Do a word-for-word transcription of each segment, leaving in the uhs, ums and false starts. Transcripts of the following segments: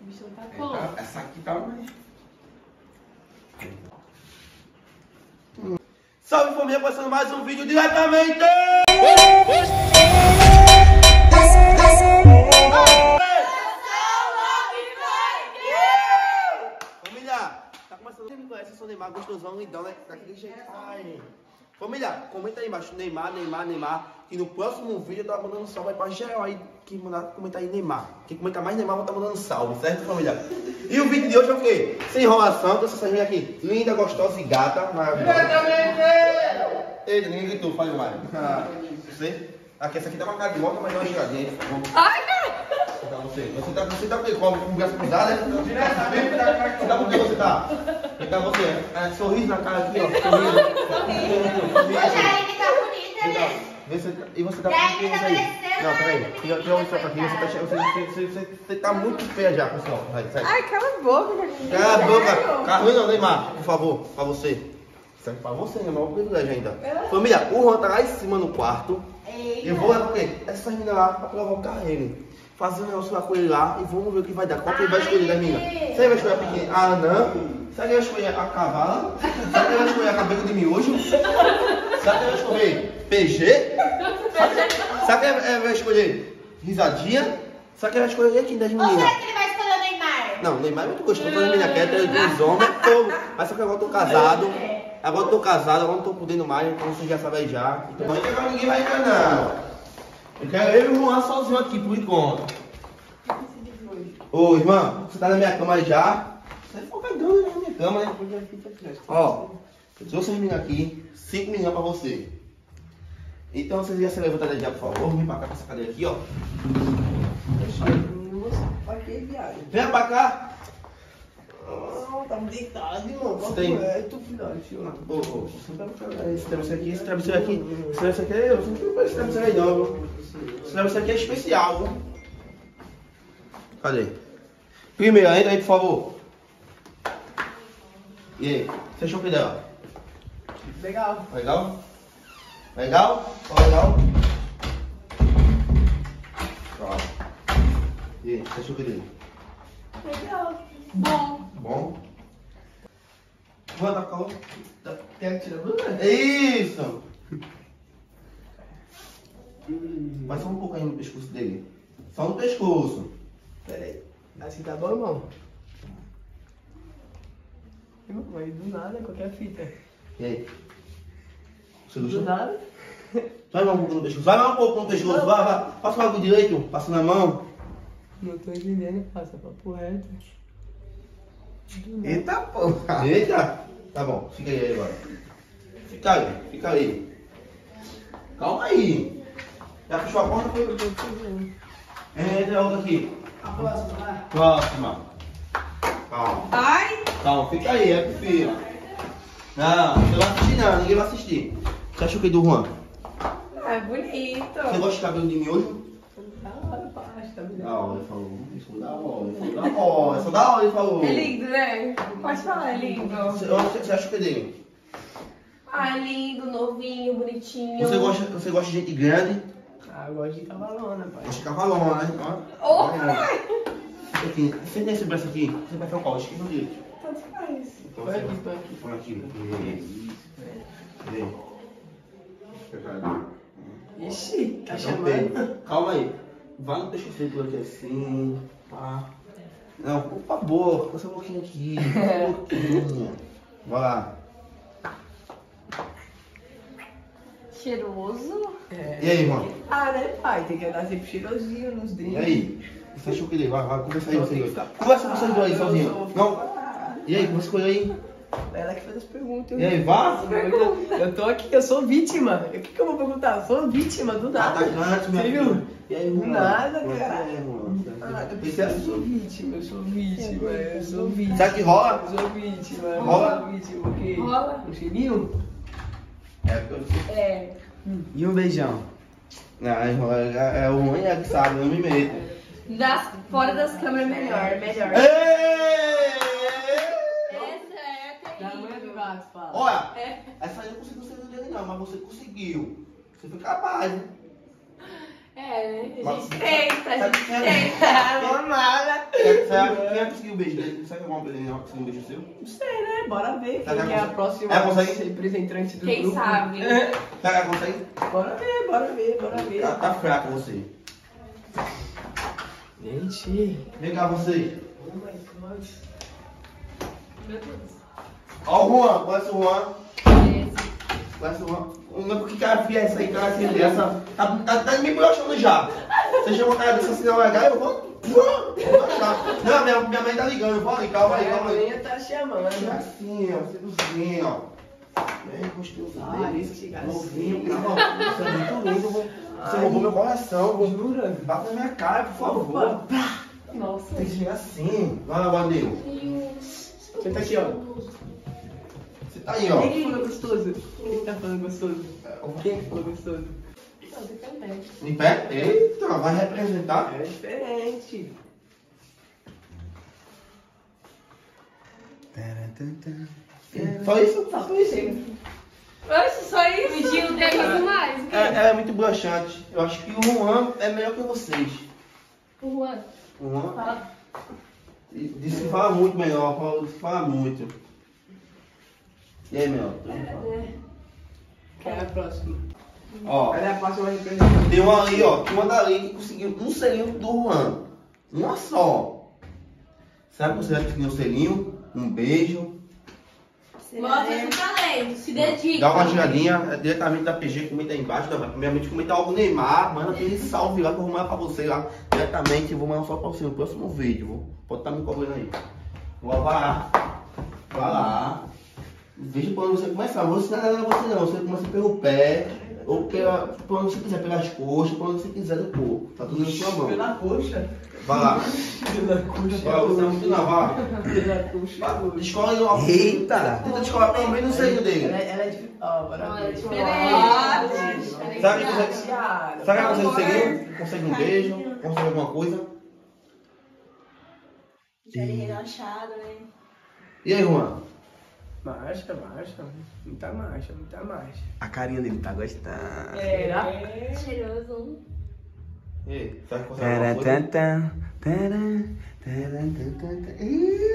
O bicho tá bom. É, essa aqui tá mais... Hum. Salve família, passando mais um vídeo diretamente! Família, tá começando a me conhece, eu sou Neymar, gostosão, lindão, né? Daquele jeito. Ai. Família, comenta aí embaixo, Neymar, Neymar, Neymar. E no próximo vídeo eu tô mandando salve aí pra geral aí. Quem mandar comentar aí Neymar. Quem comentar mais Neymar vai estar mandando salve, certo, família? E o vídeo de hoje é o quê? Sem enrolação, então essa menina aqui, linda, gostosa e gata, maravilhosa. Eita, ninguém gritou, falhou, Mário. Ah, você? Aqui, essa aqui tá uma cara de volta, mas dá uma giradinha aí, por favor. Ai, cara! Então, você, você tá, você tá com como? Com braço cruzado, né? Você tá com quem você tá? Então você, é, sorriso na cara aqui, ó. Sorriso. Hoje a Aline tá bonita, né? Você, e você tá com quem aí? Não, peraí. Fica aqui, olha só pra aqui. Você tá, você, você, você, você tá muito feia já, pessoal. Vai, sai. Ai, cala a boca. Cala a boca. Carlinhos não, Neymar, por favor, pra você. Serve pra você, né? Maior privilégio ainda. Família, o Juan tá lá em cima no quarto. E eu vou lá porque essa menina lá pra provocar ele. Fazer um negócio lá com ele lá e vamos ver o que vai dar. Qual que ele vai escolher, né, menina? Você vai escolher a pequena? Ah, não. Será que ele vai escolher a cavala? Será que ele vai escolher a cabelo de miojo? Será que ele vai escolher P G? Será que ele vai escolher risadinha? Será que ele vai escolher aqui das Ou meninas? será que ele vai escolher o Neymar? Não, o Neymar é muito gostoso, as meninas quietas, dos homens, todo. Mas só que agora eu tô casado. Agora eu tô casado, agora não tô podendo mais, então vocês já sabem aí já. Então não vai ninguém vai entrar não. Eu quero eu e o Juan sozinho aqui por enquanto. Ô irmã, você tá na minha cama aí já? Você é folgadão na minha cama, né? Ó, eu trouxe as meninas aqui, cinco meninas pra você. Então vocês já se levantam daí já, por favor. Vem pra cá com essa cadeira aqui, ó. Vem pra cá. Não, tá deitado, irmão. Você tem... É, tu filhote, ó. Ô, ô, esse travesseiro aqui, esse travesseiro aqui, esse travesseiro aqui, eu não tenho esse travesseiro aí não, viu? Esse travesseiro aqui é especial, viu? Cadê? Primeiro, entra aí, por favor. E aí, você achou que dela? Legal. Legal? Legal? Ó, legal? Ó. E aí, você achou que dele? Legal. Bom. Bom? Vou dar calor. Quer tirar a blusa? Isso! Vai só um pouco aí no pescoço dele. Só no pescoço. Pera aí. Assim tá bom, irmão? Irmão, mas do nada, qualquer fita. E aí? Você Do gostou? nada? Vai mais um pouco no pescoço. Vai mais um pouco no pescoço. Vai, vai. Passa o bagulho direito. Passa na mão. Não tô entendendo, passa papo reto. Eita porra. Eita. Tá bom. Fica aí agora. Fica aí. Fica aí. Calma aí. Já fechou a porta? Foi? Entra a outra aqui. A próxima, vai. Próxima. Calma. Ai! Calma. Fica aí. É pro filho. Não. Você não vai assistir não. Ninguém vai assistir. Você achou que é do Juan? É bonito. Você gosta de cabelo de miojo? Da hora, pai. Tá me Da hora, ele falou. Isso da hora, isso da hora, isso da hora, ele falou. É lindo, né? Pode falar, é lindo. Você, você, você acha que é dele? Ah, é lindo, novinho, bonitinho. Você gosta, você gosta de gente grande? Ah, eu gosto de cavalona, pai. Gosta de cavalona, né? Ó, Olha, pai! Esse aqui, você tem esse braço aqui? Você vai ficar qual? Esquerdo ou direito? Tanto faz. Então, Põe você- aqui, põe aqui. Põe aqui. Vem. Ixi, tá Então, chamando. vem. Calma aí. Vai no pescoço aqui assim. Pá. Não, por favor, com essa boquinha aqui. Essa boquinha. Vai lá. Cheiroso. É. E aí, irmão? Ah, né, pai? Tem que andar sempre cheirosinho nos dentes. E aí? Você achou que ele vai? Vai, conversa aí vocês dois. Conversa com vocês dois aí sozinho. Não? E aí, conversa com ele aí. Ela que fez as perguntas. E aí, vá? Eu tô aqui, eu sou vítima. O que, que eu vou perguntar? Eu sou vítima, do nada. Atacante, minha Você filha. viu? E aí, Do irmão? nada, Como é que cara. é, irmão? Ah, eu, Esse é eu sou vítima, eu sou vítima, eu sou vítima. Será que rola? Eu sou vítima, eu Rola? sou vítima. O quê? Rola. Um cheirinho? É, porque eu... É. E um beijão? Não, irmão, é, é o ruim é que sabe, não me meto. Das, fora das câmeras, melhor, melhor. Ei! Essa é a Da mãe do gato, fala. Olha, É. essa aí não conseguiu ser dele não, mas você conseguiu. Você foi capaz, né? É, a Mas- gente tenta, a gente Sabe- tenta. Não nada. Sabe Será que quem é que conseguiu o beijo dele? Será que alguma pessoa conseguiu um beijo seu? Não sei, né? Bora ver quem Será que que é a consegue? próxima É, consegue? representante do Quem grupo. sabe? É. Será que consegue? Bora ver, bora ver, bora ver. Tá, tá fraco você. Gente. Vem cá você. Oh my God. Meu Deus. Ó o Juan, conhece o Juan? Esse. Conhece o Juan? Não, porque cara fia essa aí, cara assim dessa. Tá, tá, tá me broxando já. Você chama uma cara dessa assim, não é legal, eu vou. Vou broxar. Não, minha, minha mãe tá ligando, eu vou ali, calma aí, calma A aí. minha tá chamando. Assim, ó, seduzinho, ó. Bem gostoso. Ah, bem esse gatinho. novinho, calma. Você é muito lindo, vou- você roubou meu coração, vou. Jura? Bata na minha cara, por favor. Opa. Nossa. Tem que chegar assim. Vai lá, Guadil. Senta aqui, ó. Você tá aí, ó. Quem que falou gostoso? Quem que tá falando gostoso? Quem que falou gostoso? Você também. Em pé? Eita, vai representar. É diferente. Só isso? Só isso? Oxe, só isso? Pediu tem mais. É, ela é muito broxante. Eu acho que o Juan é melhor que vocês. O Juan. O Juan Fala. disse que fala muito melhor, fala, disse que fala muito. E aí, meu? Quem é a próxima? Ó, Ela é a próxima representante. tem uma ali, ó, tem uma dali que conseguiu um selinho do Juan. Uma só. Será que você vai conseguir um selinho? Um beijo? Mostra seu talento, se dedica. Dá uma giradinha, é diretamente da P G, comenta aí embaixo. Tá? Primeiramente, comenta algo Neymar, manda aquele salve lá que eu vou mandar pra você lá diretamente. Eu vou mandar só pra você no próximo vídeo. Vou, pode estar me cobrando aí. Vai lá, vai lá. Veja por onde você começar. Não vou ensinar nada a você não. Você começa pelo pé, ou pela, por onde você quiser, pelas coxas, por onde você quiser do corpo. Tá tudo na sua mão. Pela coxa. Vai lá. Pela coxa. Vai, você é muito não, vai. Pela coxa. Vai, escolhe um. Eita! Tenta descolar pelo menos o selinho dele. Ela, ela é de. Ó, bora Olha, ver. diferente. Ah, Diferente. Sabe que você- Tiara. Será que você conseguiu? Consegue um beijo? Consegue alguma coisa? Já ele relaxado, né? E aí, Juan? Marcha, marcha. Muita marcha, muita marcha. A carinha dele tá gostando. Será? Cheiroso. E aí? Será que consegue alguma coisa? Taratã, taran, taran, taran, taran.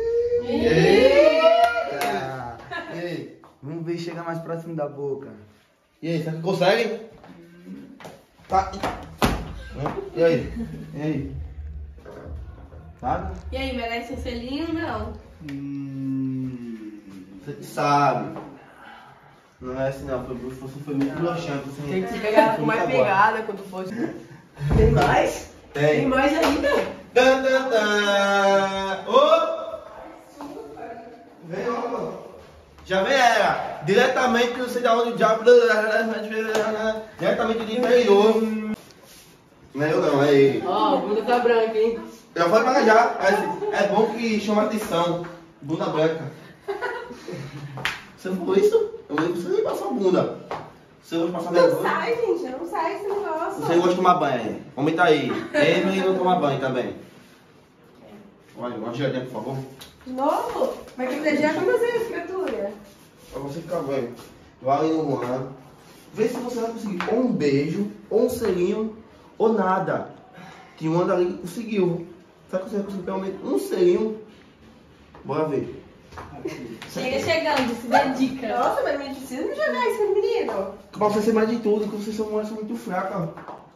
Eita! E aí? Vamos ver chegar mais próximo da boca. E aí, será que consegue? Tá. E aí? E aí? Sabe? E aí, merece um selinho? Não. Hum. Você que sabe. Não é assim não, foi, foi, foi muito broxante. Assim, Tem que se pegar com mais Muito agora. pegada quando fosse. Tem mais? Tem Tem. mais ainda? Tan, tan, tan. Ô! Vem logo. Já vem ela. Diretamente, não sei de onde o diabo. Diretamente do interior. Não é eu não, é ele. Ó, a bunda tá branca, hein? Já foi pra já. É, é bom que chama atenção. Bunda branca. Você não falou isso? Eu lembro que você nem passou a bunda. Você gosta de passar Não vergonha? sai, gente, não sai esse negócio. Você gosta de tomar banho? Comenta aí. Emily não toma banho também. Olha, uma giradinha, por favor. De novo? Vai ter que já com você, criatura. Pra você ficar bem. Vai ali no Juan. Vê se você vai conseguir ou um beijo, ou um selinho, ou nada. Tinha uma dali que conseguiu. Será que você vai conseguir pelo menos um selinho? Bora ver. Chega chegando, se dedica. Nossa, mas não precisa me jogar isso no menino. Pra você ser mais de tudo, que vocês são mulheres muito fracas.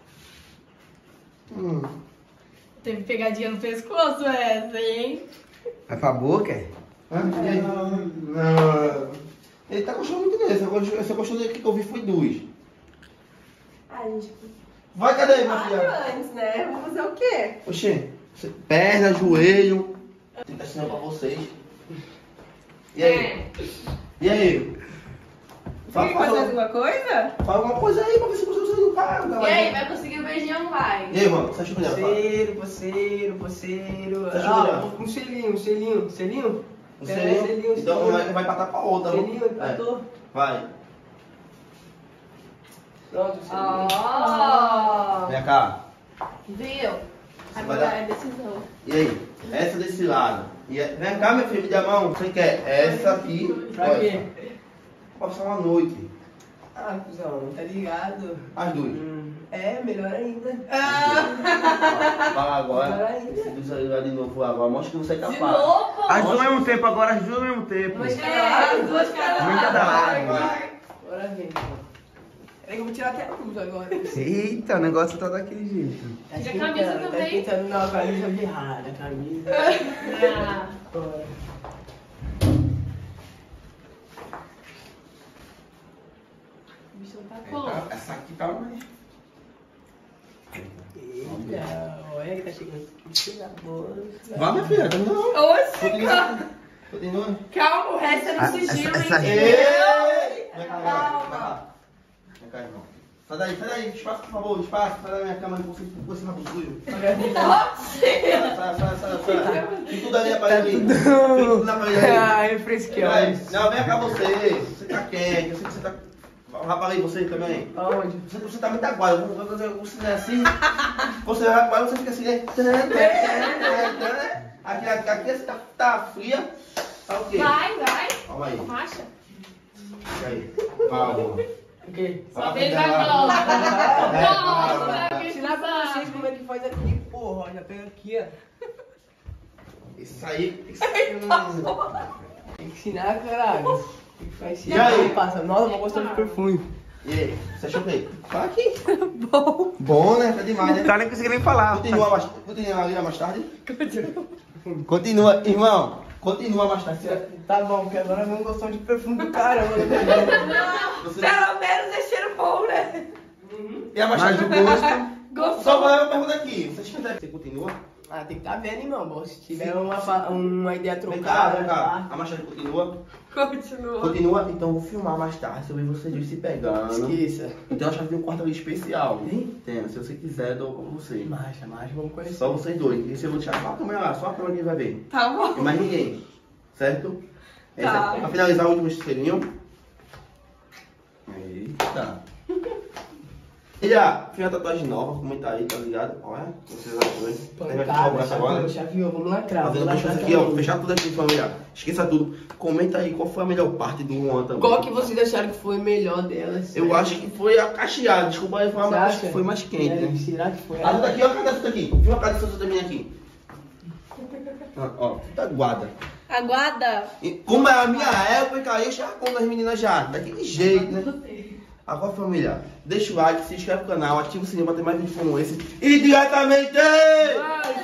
Hum. Teve pegadinha no pescoço essa, hein? Vai pra boca? é? Ah, e aí? Não. Ele tá gostando muito desse. Essa gostou daqui que eu vi foi duas. Ah, gente, Vai, cadê aí, minha quatro filha? antes, né? Vamos fazer o quê? Oxê, você- perna, joelho. Tem que ensinar pra vocês. E aí? E aí? Você Fala, quer fazer fala, alguma coisa? fala alguma coisa aí pra ver se você consegue do cara. E aí, vai conseguir o beijinho ou não vai? E aí, mano? Você acha que melhor? Parceiro, parceiro, parceiro. Tá Ah, jogando? um selinho, um selinho, selinho? Um É, selinho? selinho, Então selinho. vai, vai empatar pra outra. viu? Selinho, empatou. É. Vai. Pronto, selinho. Ó. Vem cá. Viu? Você vai Agora dar- é decisão. E aí? Essa desse lado. E é- vem cá, minha filha, me dê a mão. Você quer essa aqui? Pra Olha, quê? pra passar uma noite. Ah, cuzão, tá ligado? As duas. Hum. É, melhor ainda. Fala agora. Melhor ainda. Esse dos aí lá de novo agora. Mostra que você é De capaz. novo? As duas ao mesmo tempo agora, as duas ao mesmo tempo. Mas É, as duas caras. Muita da água. Bora ver, então. Peraí que eu vou tirar até a luz agora. Eita, o negócio tá daquele jeito. Tá Tira a esquentando, camisa tá também. esquentando na camisa de rara, camisa. Ah, Bora. o bicho tá como? Essa aqui tá mais. Eita, olha que tá chegando aqui. Tira a bolsa. Vai, minha filha. Não. Oxe, calma. Continua. Calma, o resto é no Ah, sigilo, essa- essa- hein? Ei! Vem cá, vem cá, vem cá. Vem cá, irmão. Sai daí, sai daí. Espaço, por favor. Espaço. Sai da minha cama. Você, você vai pro sujo. Sai, sai, sai, sai, sai. Fica tudo ali na parede ali. Fica tudo na parede ali. Ah, refresquei, Vai. ó. Não, vem cá você. Você tá quente. Eu sei que você tá... Rapaz, aí você também. Aonde? Você, você tá muito aguado. Você, você não é assim. Você vai aguado, você fica assim, né? Aqui, aqui, aqui você tá, tá fria. Tá o quê? Vai, vai. Calma aí. Racha. E aí? Calma. O quê? Só vez agora. Nossa, que Ensinar pra vocês bizarro. como é que faz aqui, porra. ó, Já pega aqui, ó. Isso aí. Isso Tem que ensinar, caralho. Tem que fazer E aí? Passa. Nossa, eu vou gostar de perfume. E aí? Você achou o quê? Fala aqui. Bom. Bom, né? Tá demais, O né? cara nem conseguiu nem falar. Continua mais, continua ali mais tarde? Continua, irmão. Continua mais tarde. Tá bom, porque agora vamos gostar de perfume do caramba. Você... Pelo menos é cheiro bom, né? E a mais Mas tarde? o gosto. Gostou? Só vou uma pergunta aqui. Vocês quiserem, você continua? Ah, tem que tá vendo, irmão. bom. Se tiver uma, fa- uma ideia Vem cá, trocada, vem cá. tá? A mais tarde continua? Continua. Continua? Então eu vou filmar mais tarde. Se eu ver vocês dois se pegando. Esqueça. Então eu acho que tem um quarto ali especial. Tem? Se você quiser, eu dou pra você. Marcha, marcha, vamos conhecer. Só vocês dois. Esse eu vou deixar só a câmera lá, só a câmera que vai ver. Tá bom. E mais ninguém. Certo? Esse Tá. é, pra finalizar o último cheirinho. Eita. E já, fiz uma tatuagem nova, comentar aí, tá ligado? Olha, vocês acham, hein? Vai fechar o braço agora. Chaveou, vamos lacrar. Fazendo vamos buchas lacrar aqui, ó. também. Fechar tudo aqui, família. Esqueça tudo. Comenta aí qual foi a melhor parte do Juan também. Qual que vocês acharam que foi melhor delas? Eu acho que foi a cacheada. Desculpa aí, Você mas acho acha? que foi mais quente, É, né? será que foi? A outra aqui, ó, cadê essa aqui? Viu a cara dessa outra minha aqui? Ó, ó, tá guarda. Aguarda. E como é a minha época, aí eu já como as meninas já, daquele jeito, né? Agora, família, deixa o like, se inscreve no canal, ativa o sininho pra ter mais vídeos como esse. E diretamente!